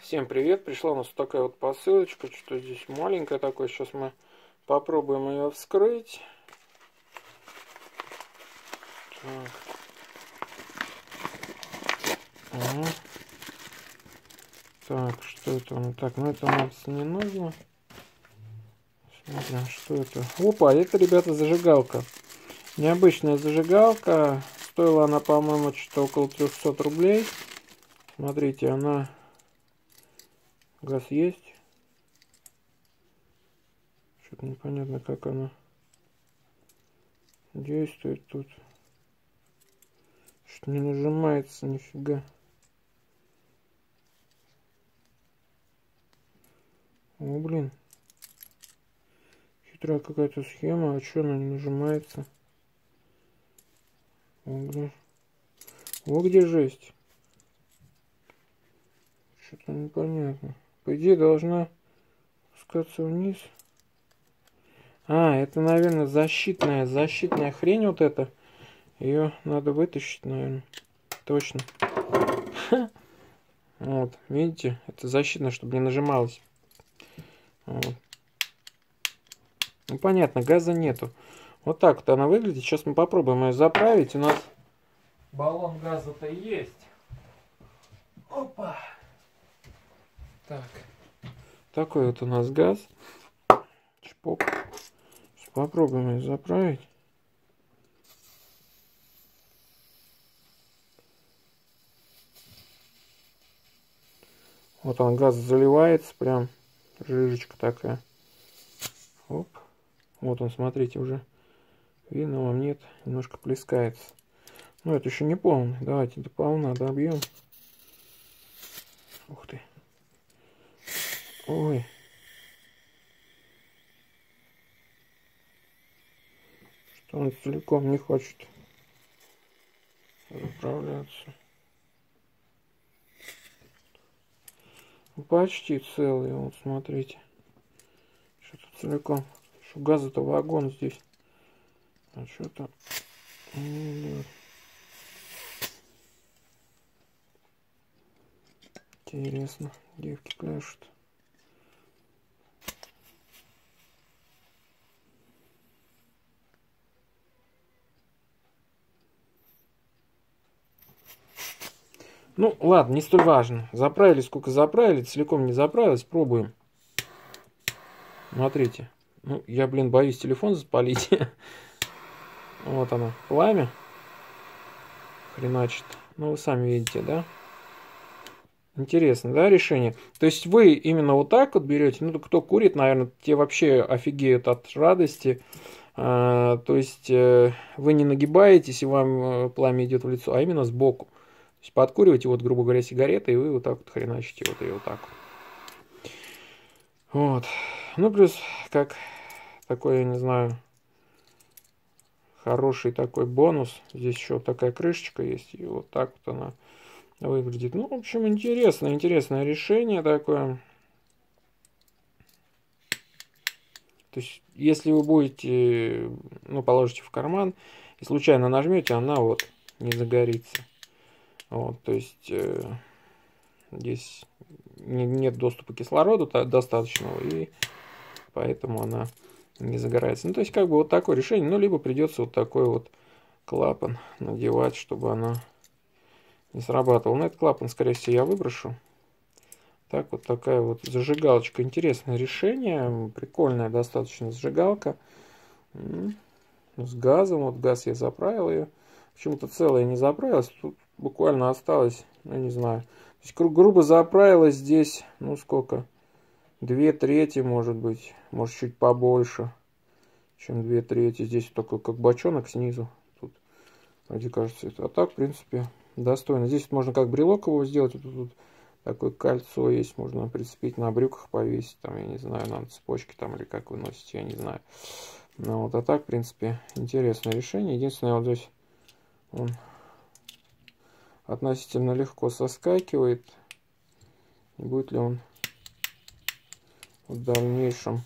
Всем привет! Пришла у нас такая вот посылочка, что здесь маленькая такое. Сейчас мы попробуем ее вскрыть. Так. Ага. Так, что это? Так, ну это у нас не нужно. Смотрим, что это. Опа, это, ребята, зажигалка. Необычная зажигалка. Стоила она, по-моему, что-то около 300 рублей. Смотрите, она... Газ есть. Что-то непонятно, как она действует тут. Что не нажимается нифига. О, блин. Хитрая какая-то схема. А что она не нажимается? О, блин. О, где жесть. Что-то непонятно. По идее должна спускаться вниз. А, это, наверное, защитная хрень вот эта. Ее надо вытащить, наверное. Точно. Вот, видите? Это защитная, чтобы не нажималось. Вот. Ну, понятно, газа нету. Вот так вот она выглядит. Сейчас мы попробуем ее заправить. У нас баллон газа-то есть. Опа! Так. Такой вот у нас газ. Чпок. Сейчас попробуем ее заправить. Вот он, газ заливается, прям жижечка такая. Оп. Вот он, смотрите, уже видно вам, нет, немножко плескается. Но это еще не полный. Давайте до полна добьем. Ух ты. Ой. Что он целиком не хочет заправляться. Почти целый, вот смотрите. Что-то целиком. Что газа-то вагон здесь. А что-то... Интересно. Девки пляшут. Ну, ладно, не столь важно. Заправили, сколько заправили, целиком не заправилось, пробуем. Смотрите. Ну, я, блин, боюсь телефон запалить. Вот оно, пламя. Хреначит. Ну, вы сами видите, да? Интересно, да, решение? То есть вы именно вот так вот берете, ну, кто курит, наверное, те вообще офигеют от радости. То есть вы не нагибаетесь, и вам пламя идет в лицо, а именно сбоку. То есть подкуриваете, вот, грубо говоря, сигареты, и вы вот так вот хреначите, вот и вот так вот. Вот. Ну, плюс, как такой, я не знаю, хороший такой бонус. Здесь еще вот такая крышечка есть, и вот так вот она выглядит. Ну, в общем, интересное решение такое. То есть, если вы будете, ну, положите в карман и случайно нажмете, она вот не загорится. Вот, то есть, здесь нет доступа к кислороду достаточного, и поэтому она не загорается. Ну, то есть, как бы вот такое решение, ну, либо придется вот такой вот клапан надевать, чтобы она не срабатывала. Но этот клапан, скорее всего, я выброшу. Так, вот такая вот зажигалочка. Интересное решение. Прикольная достаточно зажигалка. С газом. Вот газ я заправил ее. Почему-то целая не заправилась. Тут буквально осталось, ну, не знаю. То есть, грубо заправилась здесь, ну, сколько? 2/3, может быть. Может, чуть побольше, чем 2/3. Здесь только как бочонок снизу. Тут, вроде кажется, это. А так, в принципе, достойно. Здесь можно как брелок его сделать. Тут такое кольцо есть, можно прицепить на брюках, повесить, там, я не знаю, на цепочке там, или как вы носите, я не знаю. Ну, вот, а так, в принципе, интересное решение. Единственное, вот здесь он относительно легко соскакивает. И будет ли он в дальнейшем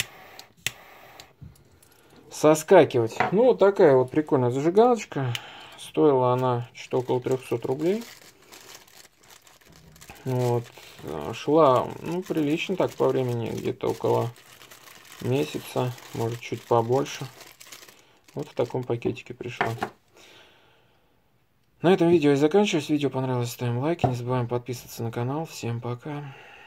соскакивать? Ну, вот такая вот прикольная зажигалочка. Стоила она что-то около 300 рублей. Вот. Шла, ну, прилично так по времени, где-то около месяца, может, чуть побольше. Вот в таком пакетике пришла. На этом видео я заканчиваю. Если видео понравилось, ставим лайки. Не забываем подписываться на канал. Всем пока.